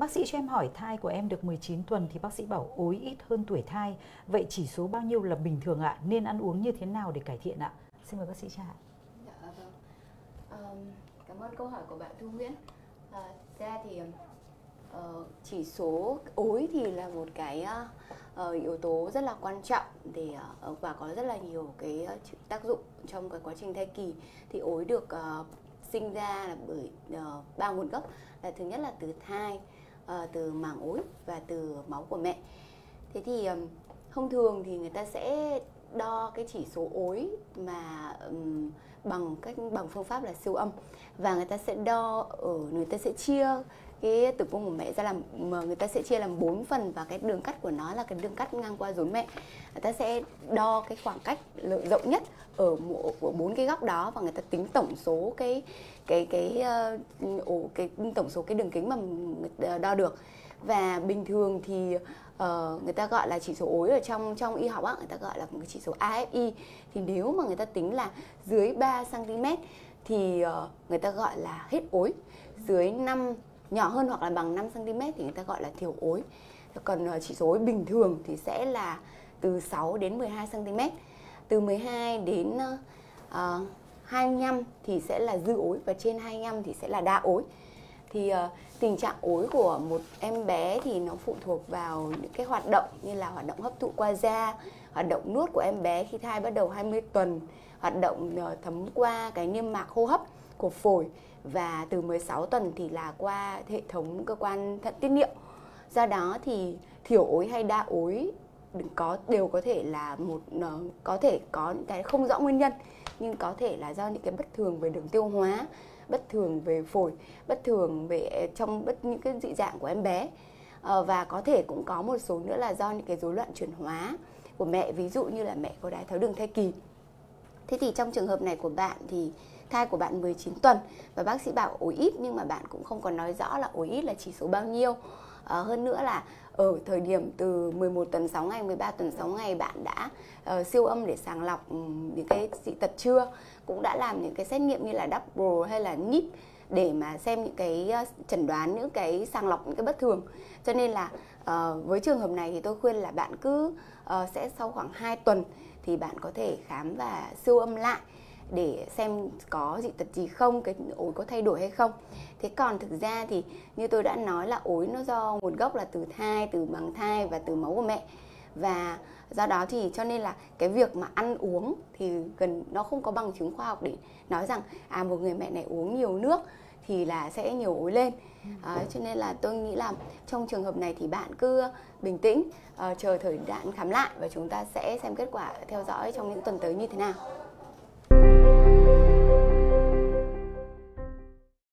Bác sĩ cho em hỏi, thai của em được 19 tuần thì bác sĩ bảo ối ít hơn tuổi thai. Vậy chỉ số bao nhiêu là bình thường ạ? Nên ăn uống như thế nào để cải thiện ạ? Xin mời bác sĩ Trà. Dạ vâng. Cảm ơn câu hỏi của bạn Thu Nguyễn. Ra thì chỉ số ối thì là một cái yếu tố rất là quan trọng để và có rất là nhiều cái tác dụng trong cái quá trình thai kỳ. Thì ối được sinh ra là bởi ba nguồn gốc, là thứ nhất là từ thai, từ màng ối và từ máu của mẹ. Thế thì thông thường thì người ta sẽ đo cái chỉ số ối mà bằng phương pháp là siêu âm, và người ta sẽ người ta sẽ chia cái tử cung của mẹ ra làm, mà người ta sẽ chia làm 4 phần, và cái đường cắt của nó là cái đường cắt ngang qua rốn mẹ. Người ta sẽ đo cái khoảng cách rộng nhất ở của 4 cái góc đó, và người ta tính tổng số tổng số cái đường kính mà người đo được. Và bình thường thì người ta gọi là chỉ số ối ở trong y học á, người ta gọi là một cái chỉ số AFI. Thì nếu mà người ta tính là dưới 3 cm thì người ta gọi là hết ối. Dưới 5, nhỏ hơn hoặc là bằng 5 cm thì người ta gọi là thiểu ối. Còn chỉ số ối bình thường thì sẽ là từ 6 đến 12 cm. Từ 12 đến 25 thì sẽ là dư ối, và trên 25 thì sẽ là đa ối. Thì tình trạng ối của một em bé thì nó phụ thuộc vào những cái hoạt động như là hoạt động hấp thụ qua da, hoạt động nuốt của em bé khi thai bắt đầu 20 tuần, hoạt động thấm qua cái niêm mạc hô hấp của phổi, và từ 16 tuần thì là qua hệ thống cơ quan thận tiết niệu. Do đó thì thiểu ối hay đa ối đều có thể là có thể có những cái không rõ nguyên nhân, nhưng có thể là do những cái bất thường về đường tiêu hóa, bất thường về phổi, bất thường về những cái dị dạng của em bé, và có thể cũng có một số nữa là do những cái rối loạn chuyển hóa của mẹ, ví dụ như là mẹ có đái tháo đường thai kỳ. Thế thì trong trường hợp này của bạn thì thai của bạn 19 tuần và bác sĩ bảo ối ít, nhưng mà bạn cũng không còn nói rõ là ối ít là chỉ số bao nhiêu. Hơn nữa là ở thời điểm từ 11 tuần 6 ngày, 13 tuần 6 ngày bạn đã siêu âm để sàng lọc những cái dị tật chưa, cũng đã làm những cái xét nghiệm như là Double hay là NIPT để mà xem những cái chẩn đoán, những cái sàng lọc những cái bất thường. Cho nên là với trường hợp này thì tôi khuyên là bạn cứ sẽ sau khoảng 2 tuần thì bạn có thể khám và siêu âm lại để xem có dị tật gì không, cái ối có thay đổi hay không. Thế còn thực ra thì như tôi đã nói là ối nó do nguồn gốc là từ thai, từ màng thai và từ máu của mẹ. Và do đó thì cho nên là cái việc mà ăn uống thì nó không có bằng chứng khoa học để nói rằng một người mẹ này uống nhiều nước thì là sẽ nhiều ối lên. Cho nên là tôi nghĩ là trong trường hợp này thì bạn cứ bình tĩnh, chờ thời gian khám lại, và chúng ta sẽ xem kết quả theo dõi trong những tuần tới như thế nào.